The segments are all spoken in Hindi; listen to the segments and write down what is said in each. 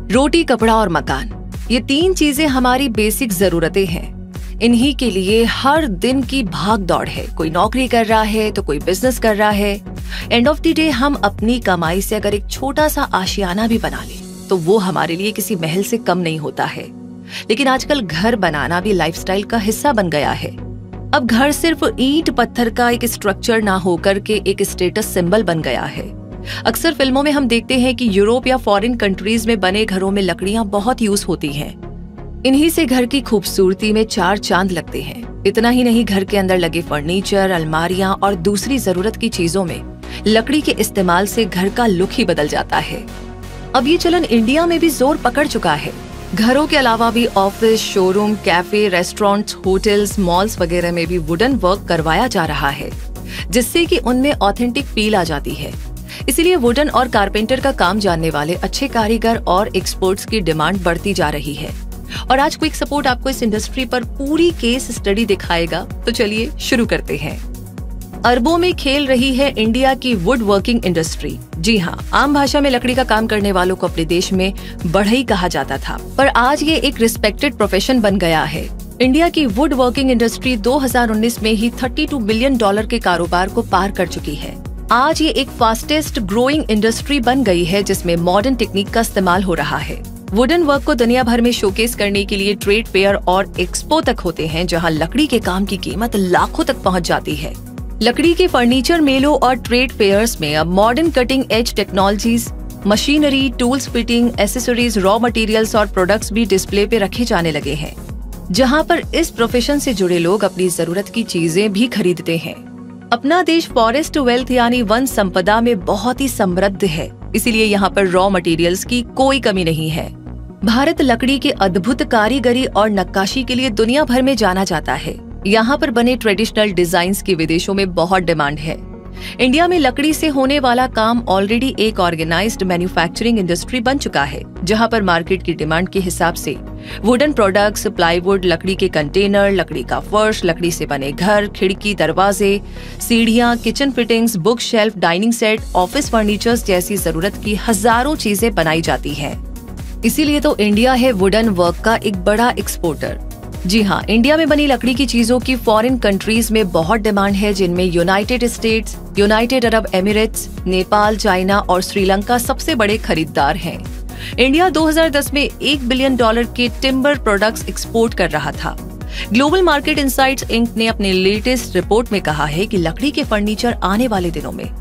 रोटी, कपड़ा और मकान, ये तीन चीजें हमारी बेसिक जरूरतें हैं। इन्हीं के लिए हर दिन की भाग दौड़ है। कोई नौकरी कर रहा है तो कोई बिजनेस कर रहा है। एंड ऑफ द डे हम अपनी कमाई से अगर एक छोटा सा आशियाना भी बना ले तो वो हमारे लिए किसी महल से कम नहीं होता है। लेकिन आजकल घर बनाना भी लाइफस्टाइल का हिस्सा बन गया है। अब घर सिर्फ ईंट पत्थर का एक स्ट्रक्चर ना होकर के एक स्टेटस सिंबल बन गया है। अक्सर फिल्मों में हम देखते हैं कि यूरोप या फॉरेन कंट्रीज में बने घरों में लकड़ियां बहुत यूज होती हैं। इन्हीं से घर की खूबसूरती में चार चांद लगते हैं। इतना ही नहीं, घर के अंदर लगे फर्नीचर, अलमारियां और दूसरी जरूरत की चीजों में लकड़ी के इस्तेमाल से घर का लुक ही बदल जाता है। अब ये चलन इंडिया में भी जोर पकड़ चुका है। घरों के अलावा भी office, showroom, cafe, restaurants, hotels, malls वगैरह में भी वुडन वर्क करवाया जा रहा है, जिससे कि उनमें ऑथेंटिक फील आ जाती है। इसीलिए वुडन और कारपेंटर का काम जानने वाले अच्छे कारीगर और एक्सपर्ट्स की डिमांड बढ़ती जा रही है। और आज क्विक सपोर्ट आपको इस इंडस्ट्री पर पूरी केस स्टडी दिखाएगा। तो चलिए शुरू करते हैं। अरबों में खेल रही है इंडिया की वुड वर्किंग इंडस्ट्री। जी हाँ, आम भाषा में लकड़ी का काम करने वालों को अपने देश में बढ़ई कहा जाता था, पर आज ये एक रिस्पेक्टेड प्रोफेशन बन गया है। इंडिया की वुड वर्किंग इंडस्ट्री 2019 में ही $32 बिलियन के कारोबार को पार कर चुकी है। आज ये एक फास्टेस्ट ग्रोइंग इंडस्ट्री बन गई है, जिसमें मॉडर्न टेक्निक का इस्तेमाल हो रहा है। वुडन वर्क को दुनिया भर में शोकेस करने के लिए ट्रेड फेयर और एक्सपो तक होते हैं, जहां लकड़ी के काम की कीमत लाखों तक पहुंच जाती है। लकड़ी के फर्नीचर मेलों और ट्रेड फेयर्स में अब modern cutting edge technologies, machinery, tools, fitting, accessories, raw materials और प्रोडक्ट्स भी डिस्प्ले पे रखे जाने लगे हैं, जहां पर इस प्रोफेशन से जुड़े लोग अपनी जरूरत की चीजें भी खरीदते हैं। अपना देश फॉरेस्ट वेल्थ यानी वन संपदा में बहुत ही समृद्ध है, इसीलिए यहाँ पर रॉ मटेरियल्स की कोई कमी नहीं है। भारत लकड़ी के अद्भुत कारीगरी और नक्काशी के लिए दुनिया भर में जाना जाता है। यहाँ पर बने ट्रेडिशनल डिजाइन्स की विदेशों में बहुत डिमांड है। इंडिया में लकड़ी से होने वाला काम ऑलरेडी एक ऑर्गेनाइज्ड मैन्युफैक्चरिंग इंडस्ट्री बन चुका है, जहाँ पर मार्केट की डिमांड के हिसाब से वुडन प्रोडक्ट्स, प्लाईवुड, लकड़ी के कंटेनर, लकड़ी का फर्श, लकड़ी से बने घर, खिड़की, दरवाजे, सीढ़ियाँ, kitchen fittings, book shelf, dining set, office furnitures जैसी जरूरत की हजारों चीजें बनाई जाती हैं। इसीलिए तो इंडिया है वुडन वर्क का एक बड़ा एक्सपोर्टर। जी हाँ, इंडिया में बनी लकड़ी की चीजों की फॉरेन कंट्रीज में बहुत डिमांड है, जिनमें United States, United Arab Emirates, Nepal, China और श्रीलंका सबसे बड़े खरीदार हैं। इंडिया 2010 में $1 बिलियन के टिम्बर प्रोडक्ट्स एक्सपोर्ट कर रहा था। ग्लोबल मार्केट इनसाइट्स इंक ने अपने लेटेस्ट रिपोर्ट में कहा है कि लकड़ी के फर्नीचर आने वाले दिनों में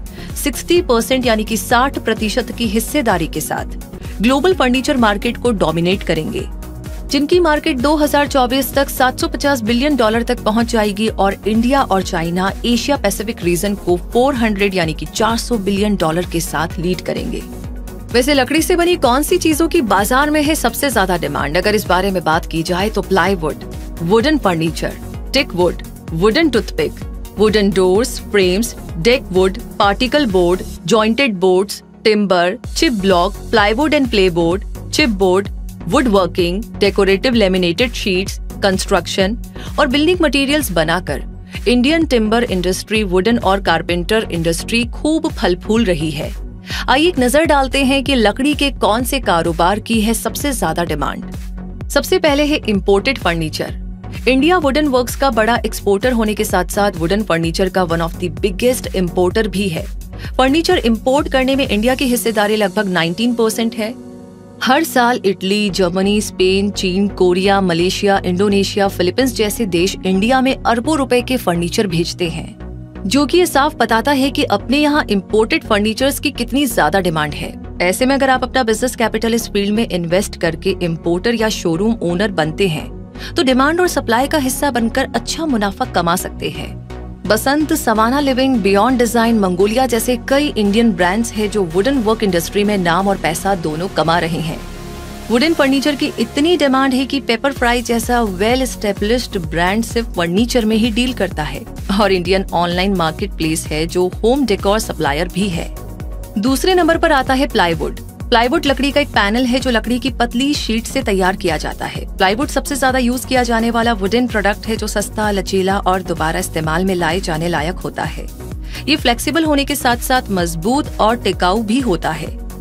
60% यानी कि 60% की हिस्सेदारी के साथ ग्लोबल फर्नीचर मार्केट को डोमिनेट करेंगे, जिनकी मार्केट 2024 तक $750 बिलियन तक पहुंच जाएगी। और इंडिया और चाइना एशिया पैसिफिक रीजन को 400 यानी कि $400 बिलियन के साथ लीड करेंगे। वैसे लकड़ी से बनी कौन सी चीजों की बाजार में है सबसे ज्यादा डिमांड? अगर इस बारे में बात की जाए तो plywood, wooden furniture, teak wood, wooden toothpick, wooden doors, frames, deck wood, particle board, jointed boards, timber, chip block, plywood and play board, chip board, wood working, decorative laminated sheets, construction और बिल्डिंग मटेरियल्स बनाकर इंडियन टिम्बर इंडस्ट्री, वुडन और कारपेंटर इंडस्ट्री खूब फल फूल रही है। आइए एक नजर डालते हैं कि लकड़ी के कौन से कारोबार की है सबसे ज्यादा डिमांड। सबसे पहले है imported furniture. India wooden works का बड़ा एक्सपोर्टर होने के साथ साथ वुडन फर्नीचर का one of the biggest importer भी है। फर्नीचर इंपोर्ट करने में इंडिया की हिस्सेदारी लगभग 19% है। हर साल इटली, जर्मनी, स्पेन, चीन, कोरिया, मलेशिया, इंडोनेशिया, फिलीपींस जैसे देश इंडिया में अरबों रुपए के फर्नीचर भेजते हैं, जो कि ये साफ बताता है कि अपने यहाँ इंपोर्टेड फर्नीचर्स की कितनी ज्यादा डिमांड है। ऐसे में अगर आप अपना बिजनेस कैपिटल इस फील्ड में इन्वेस्ट करके इंपोर्टर या शोरूम ओनर बनते हैं तो डिमांड और सप्लाई का हिस्सा बनकर अच्छा मुनाफा कमा सकते हैं। Basant, Savannah Living, Beyond Design, Mongolia जैसे कई इंडियन ब्रांड्स हैं जो वुडन वर्क इंडस्ट्री में नाम और पैसा दोनों कमा रहे हैं। वुडन फर्नीचर की इतनी डिमांड है कि पेपर फ्राई जैसा वेल एस्टेब्लिश्ड ब्रांड सिर्फ फर्नीचर में ही डील करता है और इंडियन ऑनलाइन मार्केट प्लेस है जो होम डेकोर सप्लायर भी है। दूसरे नंबर पर आता है प्लाईवुड। प्लाईवुड लकड़ी का एक पैनल है जो लकड़ी की पतली शीट से तैयार किया जाता है। प्लाईवुड सबसे ज्यादा यूज किया जाने वाला वुडन प्रोडक्ट है जो सस्ता, लचीला और दोबारा इस्तेमाल में लाए जाने लायक होता है। ये फ्लेक्सिबल होने के साथ साथ मजबूत और टिकाऊ भी होता है।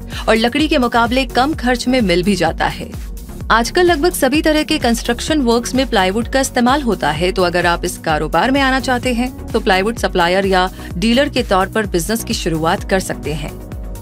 और लकड़ी के मुकाबले कम खर्च में मिल भी जाता है। आजकल लगभग सभी तरह के कंस्ट्रक्शन वर्क्स में प्लाईवुड का इस्तेमाल होता है, तो अगर आप इस कारोबार में आना चाहते हैं तो प्लाईवुड सप्लायर या डीलर के तौर पर बिजनेस की शुरुआत कर सकते हैं।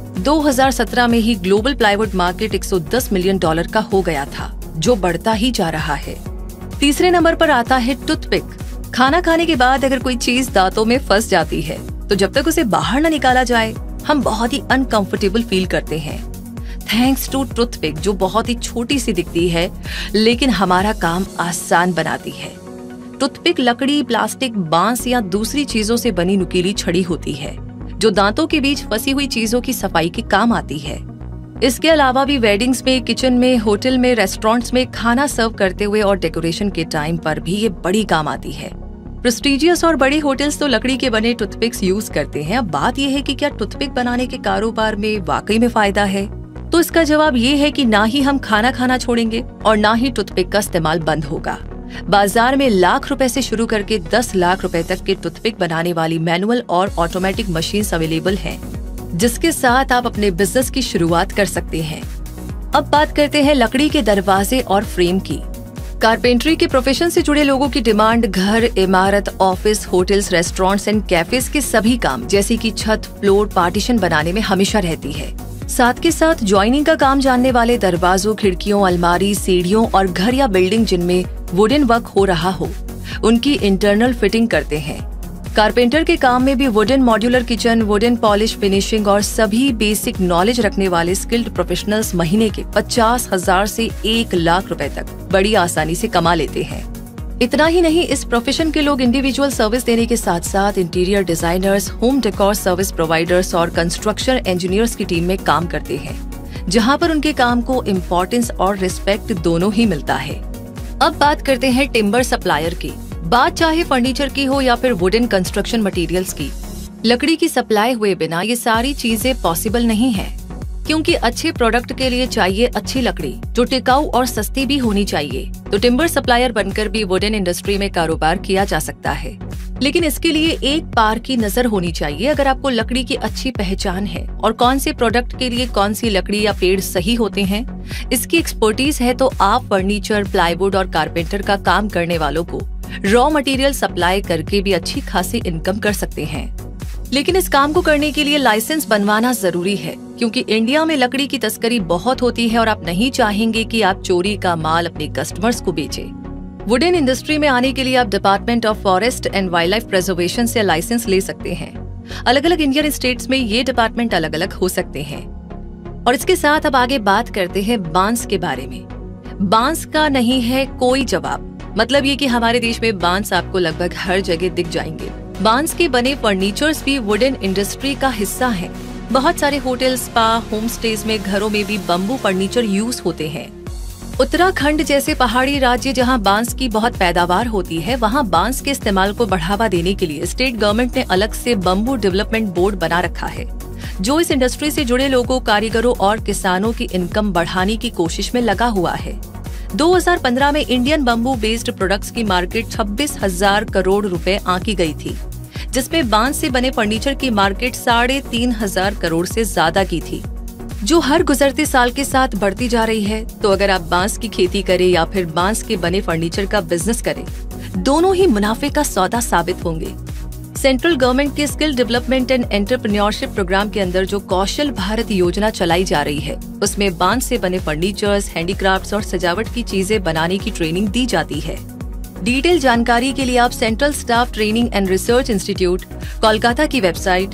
2017 में ही ग्लोबल प्लाईवुड मार्केट $110 मिलियन का हो गया था, जो बढ़ता ही जा रहा है। तीसरे नंबर पर आता है टूथपिक। खाना खाने के बाद अगर कोई चीज दांतों में फंस जाती है तो जब तक उसे बाहर न निकाला जाए हम बहुत ही अनकंफर्टेबल फील करते हैं। थैंक्स टू टूथपिक, जो बहुत ही छोटी सी दिखती है लेकिन हमारा काम आसान बनाती है। टूथपिक लकड़ी, प्लास्टिक, बांस या दूसरी चीजों से बनी नुकीली छड़ी होती है जो दांतों के बीच फंसी हुई चीजों की सफाई के काम आती है। इसके अलावा भी वेडिंग्स में, किचन में, होटल में, रेस्टोरेंट्स में खाना सर्व करते हुए और डेकोरेशन के टाइम पर भी ये बड़ी काम आती है। प्रेस्टीजियस और बड़ी होटल्स तो लकड़ी के बने टूथपिक्स यूज करते हैं। अब बात यह है कि क्या टूथपिक बनाने के कारोबार में वाकई में फायदा है? तो इसका जवाब ये है कि ना ही हम खाना खाना छोड़ेंगे और ना ही टूथपिक का इस्तेमाल बंद होगा। बाजार में लाख रुपए से शुरू करके 10 लाख रुपए तक के टूथपिक बनाने वाली मैनुअल और ऑटोमेटिक मशीन्स अवेलेबल हैं, जिसके साथ आप अपने बिजनेस की शुरुआत कर सकते हैं। अब बात करते हैं लकड़ी के दरवाजे और फ्रेम की। कारपेंटरी के प्रोफेशन से जुड़े लोगों की डिमांड घर, इमारत, office, hotels, restaurants and cafes के सभी काम जैसे कि छत, फ्लोर, पार्टीशन बनाने में हमेशा रहती है। साथ के साथ ज्वाइनिंग का काम जानने वाले दरवाजों, खिड़कियों, अलमारी, सीढ़ियों और घर या बिल्डिंग जिनमें वुडन वर्क हो रहा हो, उनकी इंटरनल फिटिंग करते हैं। कारपेंटर के काम में भी wooden modular kitchen, wooden polish, finishing और सभी बेसिक नॉलेज रखने वाले स्किल्ड प्रोफेशनल्स महीने के 50,000 से 1 लाख रुपए तक बड़ी आसानी से कमा लेते हैं। इतना ही नहीं, इस प्रोफेशन के लोग इंडिविजुअल सर्विस देने के साथ साथ interior designers, home decor service providers और कंस्ट्रक्शन इंजीनियर्स की टीम में काम करते हैं, जहां पर उनके काम को इम्पोर्टेंस और रिस्पेक्ट दोनों ही मिलता है। अब बात करते हैं टिम्बर सप्लायर की। बात चाहे फर्नीचर की हो या फिर वुडन कंस्ट्रक्शन मटेरियल्स की, लकड़ी की सप्लाई हुए बिना ये सारी चीजें पॉसिबल नहीं है, क्योंकि अच्छे प्रोडक्ट के लिए चाहिए अच्छी लकड़ी जो टिकाऊ और सस्ती भी होनी चाहिए। तो टिम्बर सप्लायर बनकर भी वुडन इंडस्ट्री में कारोबार किया जा सकता है, लेकिन इसके लिए एक पार की नजर होनी चाहिए। अगर आपको लकड़ी की अच्छी पहचान है और कौन से प्रोडक्ट के लिए कौन सी लकड़ी या पेड़ सही होते हैं, इसकी एक्सपर्टीज है, तो आप फर्नीचर, प्लाईवुड और कारपेंटर का काम करने वालों को रॉ मटेरियल सप्लाई करके भी अच्छी खासी इनकम कर सकते हैं। लेकिन इस काम को करने के लिए लाइसेंस बनवाना जरूरी है, क्योंकि इंडिया में लकड़ी की तस्करी बहुत होती है और आप नहीं चाहेंगे कि आप चोरी का माल अपने कस्टमर्स को बेचें। वुडन इंडस्ट्री में आने के लिए आप department of forest and wild life preservation से लाइसेंस ले सकते हैं। अलग अलग इंडियन स्टेट्स में ये डिपार्टमेंट अलग अलग हो सकते हैं। और इसके साथ अब आगे बात करते हैं बांस के बारे में। बांस का नहीं है कोई जवाब। मतलब ये कि हमारे देश में बांस आपको लगभग हर जगह दिख जाएंगे। बांस के बने फर्नीचर्स भी वुडन इंडस्ट्री का हिस्सा हैं। बहुत सारे होटल, स्पा, होम स्टेज में, घरों में भी बम्बू फर्नीचर यूज होते हैं। उत्तराखंड जैसे पहाड़ी राज्य जहां बांस की बहुत पैदावार होती है, वहां बांस के इस्तेमाल को बढ़ावा देने के लिए स्टेट गवर्नमेंट ने अलग से बम्बू डेवलपमेंट बोर्ड बना रखा है, जो इस इंडस्ट्री से जुड़े लोगों, कारीगरों और किसानों की इनकम बढ़ाने की कोशिश में लगा हुआ है। 2015 में इंडियन बम्बू बेस्ड प्रोडक्ट्स की मार्केट 26,000 करोड़ रुपए आंकी गई थी, जिसमें बांस से बने फर्नीचर की मार्केट 3,500 करोड़ से ज्यादा की थी, जो हर गुजरते साल के साथ बढ़ती जा रही है। तो अगर आप बांस की खेती करें या फिर बांस के बने फर्नीचर का बिजनेस करें, दोनों ही मुनाफे का सौदा साबित होंगे। सेंट्रल गवर्नमेंट के skill development and entrepreneurship programme के अंदर जो कौशल भारत योजना चलाई जा रही है, उसमें बांस से बने फर्नीचर्स, हैंडीक्राफ्ट्स और सजावट की चीजें बनाने की ट्रेनिंग दी जाती है। डिटेल जानकारी के लिए आप central staff training and research institute Kolkata की वेबसाइट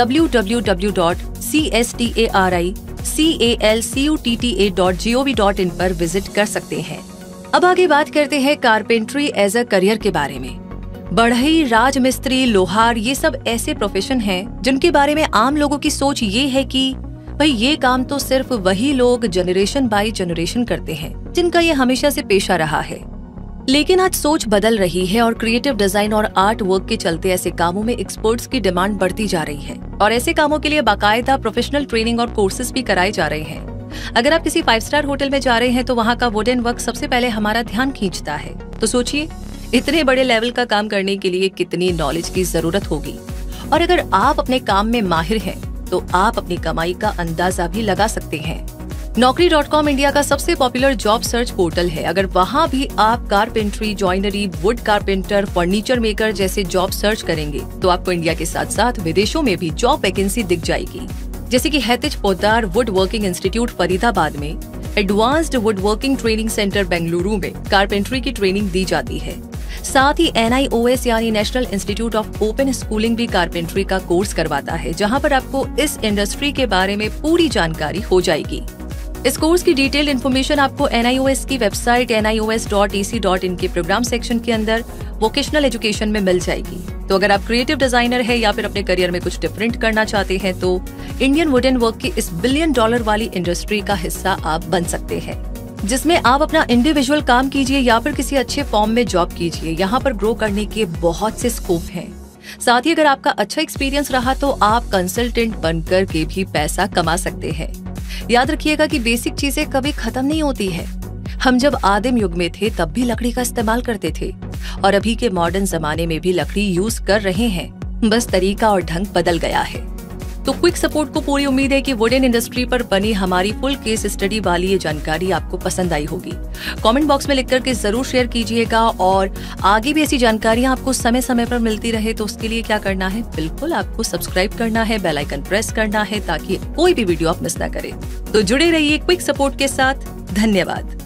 www.cstri.calcutta.gov.in पर विजिट कर सकते हैं। अब आगे बात करते हैं कारपेंट्री एज अ करियर के बारे में। बढ़ई, राजमिस्त्री, लोहार, ये सब ऐसे प्रोफेशन हैं जिनके बारे में आम लोगों की सोच ये है कि भाई ये काम तो सिर्फ वही लोग जनरेशन बाय जनरेशन करते हैं जिनका ये हमेशा से पेशा रहा है। लेकिन आज सोच बदल रही है और क्रिएटिव डिजाइन और आर्ट वर्क के चलते ऐसे कामों में एक्सपर्ट्स की डिमांड बढ़ती जा रही है और ऐसे कामों के लिए बाकायदा प्रोफेशनल ट्रेनिंग और कोर्सेज भी कराए जा रहे हैं। अगर आप किसी 5 स्टार होटल में जा रहे हैं तो वहाँ का वुडन वर्क सबसे पहले हमारा ध्यान खींचता है। तो सोचिए, इतने बड़े लेवल का काम करने के लिए कितनी नॉलेज की जरूरत होगी। और अगर आप अपने काम में माहिर हैं तो आप अपनी कमाई का अंदाजा भी लगा सकते हैं। Naukri.com इंडिया का सबसे पॉपुलर जॉब सर्च पोर्टल है। अगर वहाँ भी आप carpentry, joinery, wood carpenter, furniture maker जैसे जॉब सर्च करेंगे तो आपको इंडिया के साथ साथ विदेशों में भी जॉब वैकेंसी दिख जाएगी। जैसे कि हैतिज Poddar wood working institute Faridabad में, advanced wood working training centre Bengaluru में कारपेंट्री की ट्रेनिंग दी जाती है। साथ ही NIOS यानी National Institute of Open Schooling भी कारपेंट्री का कोर्स करवाता है, जहां पर आपको इस इंडस्ट्री के बारे में पूरी जानकारी हो जाएगी। इस कोर्स की डिटेल इन्फॉर्मेशन आपको NIOS की वेबसाइट nios.ac.in के प्रोग्राम सेक्शन के अंदर वोकेशनल एजुकेशन में मिल जाएगी। तो अगर आप क्रिएटिव डिजाइनर है या फिर अपने करियर में कुछ डिफरेंट करना चाहते हैं तो इंडियन वुडन वर्क की इस $1 बिलियन वाली इंडस्ट्री का हिस्सा आप बन सकते हैं, जिसमें आप अपना इंडिविजुअल काम कीजिए या फिर किसी अच्छे फॉर्म में जॉब कीजिए। यहाँ पर ग्रो करने के बहुत से स्कोप हैं। साथ ही अगर आपका अच्छा एक्सपीरियंस रहा तो आप कंसल्टेंट बनकर के भी पैसा कमा सकते हैं। याद रखिएगा कि बेसिक चीजें कभी खत्म नहीं होती है। हम जब आदिम युग में थे तब भी लकड़ी का इस्तेमाल करते थे और अभी के मॉडर्न जमाने में भी लकड़ी यूज कर रहे हैं, बस तरीका और ढंग बदल गया है। तो क्विक सपोर्ट को पूरी उम्मीद है कि वुडन इंडस्ट्री पर बनी हमारी फुल केस स्टडी वाली ये जानकारी आपको पसंद आई होगी। कमेंट बॉक्स में लिख करके जरूर शेयर कीजिएगा और आगे भी ऐसी जानकारियां आपको समय समय पर मिलती रहे तो उसके लिए क्या करना है, बिल्कुल आपको सब्सक्राइब करना है, बेल आइकन प्रेस करना है ताकि कोई भी वीडियो आप मिस ना करें। तो जुड़े रहिए क्विक सपोर्ट के साथ। धन्यवाद।